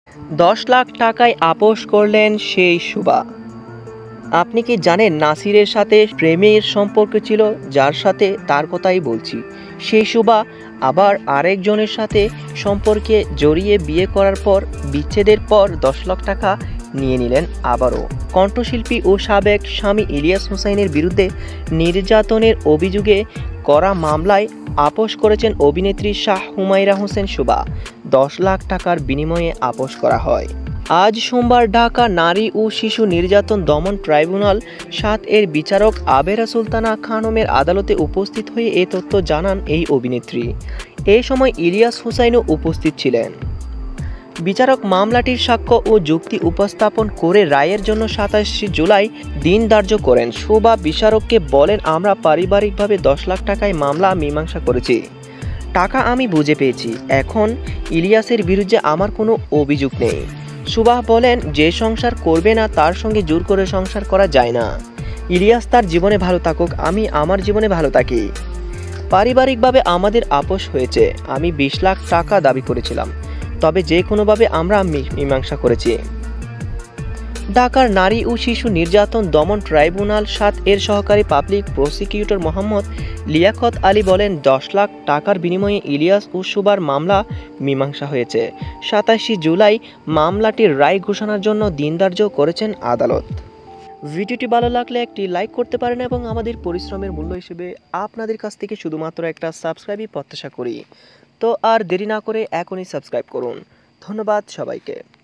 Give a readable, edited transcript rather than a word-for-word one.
10 লাখ টাকায় আপোস করলেন সেই শুভা। আপনি কি জানেন নাসিরের সাথে প্রেমের সম্পর্ক ছিল, যার সাথে তার কথাই বলছি। সেই শুভা আবার আরেকজনের সাথে সম্পর্কে জড়িয়ে বিয়ে করার পর বিচ্ছেদের পর 10 লাখ টাকা নিয়ে নিলেন আবারও। কণ্ঠশিল্পী ও সাবেক স্বামী ইলিয়াস হোসাইনের বিরুদ্ধে নির্যাতনের অভিযোগে করা মামলায় আপোস করেছেন অভিনেত্রী শাহ হুমায়রা হোসেন শুভা। 10 লাখ টাকার বিনিময়ে আপোস করা হয়। আজ সোমবার ঢাকা নারী ও শিশু নির্যাতন দমন ট্রাইব্যুনাল ৭ এর বিচারক আবেরা সুলতানা খানমের আদালতে উপস্থিত হয়ে এ তথ্য জানান এই অভিনেত্রী। এ সময় ইলিয়াস হোসাইনও উপস্থিত ছিলেন। বিচারক মামলাটির সাক্ষ্য ও যুক্তি উপস্থাপন করে রায়ের জন্য ২৭ জুলাই দিন ধার্য করেন। শুভা বিচারককে বলেন, আমরা পারিবারিকভাবে 10 লাখ টাকায় মামলা মীমাংসা করেছি। টাকা আমি বুঝে পেয়েছি। এখন ইলিয়াসের বিরুদ্ধে আমার কোনো অভিযোগ নেই। শুভা বলেন, যে সংসার করবে না তার সঙ্গে জোর করে সংসার করা যায় না। ইলিয়াস তার জীবনে ভালো থাকুক, আমি আমার জীবনে ভালো থাকি। পারিবারিকভাবে আমাদের আপোস হয়েছে। আমি 20 লাখ টাকা দাবি করেছিলাম, তবে যে কোনোভাবে আমরা মীমাংসা করেছি। ঢাকার নারী ও শিশু নির্যাতন দমন ট্রাইব্যুনাল ৭ এর সহকারী পাবলিক প্রসিকিউটর মোহাম্মদ লিয়াকত আলী বলেন, 10 লাখ টাকার বিনিময়ে ইলিয়াস ও শুভার মামলা মীমাংসা হয়েছে। ২৭ জুলাই মামলাটির রায় ঘোষণার জন্য দিন ধার্য করেছেন আদালত। ভিডিওটি ভালো লাগলে একটি লাইক করতে পারেন এবং আমাদের পরিশ্রমের মূল্য হিসেবে আপনাদের কাছ থেকে শুধুমাত্র একটা সাবস্ক্রাইবই প্রত্যাশা করি। তো আর দেরি না করে এখনই সাবস্ক্রাইব করুন। ধন্যবাদ সবাইকে।